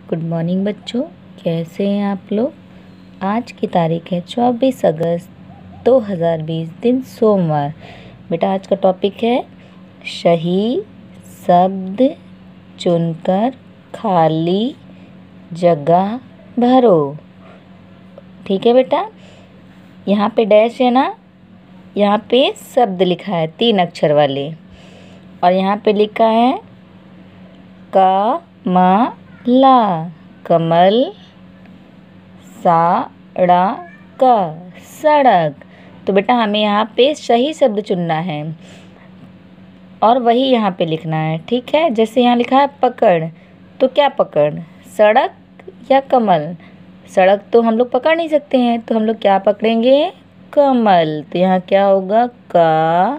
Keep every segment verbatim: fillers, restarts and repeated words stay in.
Good morning बच्चों, कैसे हैं आप लोग। आज की तारीख है चौबीस अगस्त दो हज़ार बीस, दिन सोमवार। बेटा आज का टॉपिक है सही शब्द चुनकर खाली जगह भरो। ठीक है बेटा, यहाँ पे डैश है ना, यहाँ पे शब्द लिखा है तीन अक्षर वाले, और यहाँ पे लिखा है कमला, कमल, सड़क, सड़क। तो बेटा हमें यहाँ पे सही शब्द चुनना है और वही यहाँ पे लिखना है। ठीक है, जैसे यहाँ लिखा है पकड़, तो क्या पकड़, सड़क या कमल। सड़क तो हम लोग पकड़ नहीं सकते हैं, तो हम लोग क्या पकड़ेंगे, कमल। तो यहाँ क्या होगा, का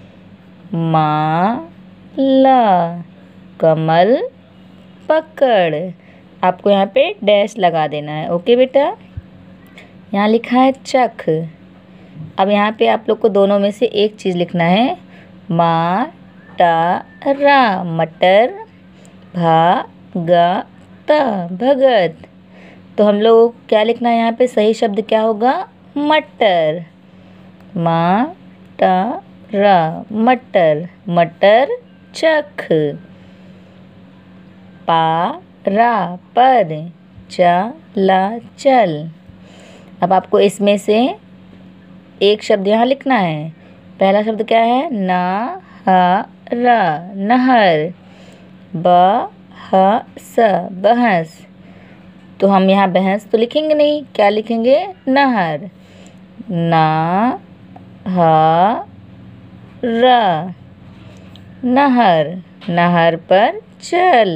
मा ला, कमल पकड़। आपको यहाँ पे डैश लगा देना है। ओके बेटा, यहाँ लिखा है चख। अब यहाँ पे आप लोग को दोनों में से एक चीज़ लिखना है, मा टा रा, मटर, भा गा ता, भगत। तो हम लोग क्या लिखना है, यहाँ पे सही शब्द क्या होगा, मटर। मा टा रा, मटर, मटर चख। पा रा पर, चला चल। अब आपको इसमें से एक शब्द यहाँ लिखना है। पहला शब्द क्या है, ना हा रा, नहर। ब ह स, बहस। तो हम यहाँ बहस तो लिखेंगे नहीं, क्या लिखेंगे, नहर। ना हा रा, नहर, नहर पर चल।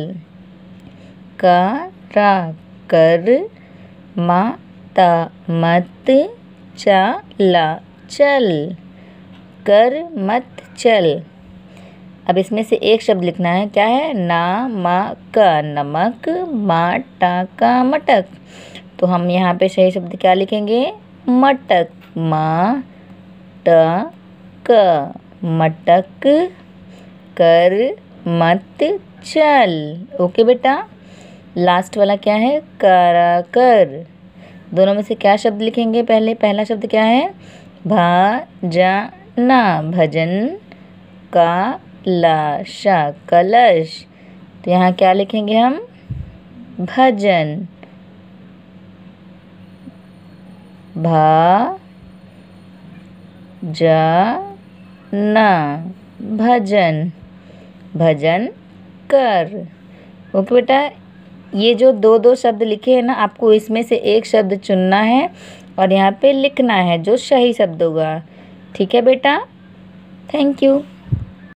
करा कर, माता मत, चला चल, कर मत चल। अब इसमें से एक शब्द लिखना है, क्या है, नमक, नमक, माटा मटक। तो हम यहाँ पे सही शब्द क्या लिखेंगे, मटक। मा ट क, मटक, कर मत चल। ओके बेटा, लास्ट वाला क्या है, करा कर। दोनों में से क्या शब्द लिखेंगे, पहले पहला शब्द क्या है, भजना, भजन, का लाशा, कलश। तो यहाँ क्या लिखेंगे हम, भजन। भा जा ना, भजन, भजन कर। ओके बेटा, ये जो दो दो शब्द लिखे हैं ना, आपको इसमें से एक शब्द चुनना है और यहाँ पे लिखना है जो सही शब्द होगा। ठीक है बेटा, थैंक यू।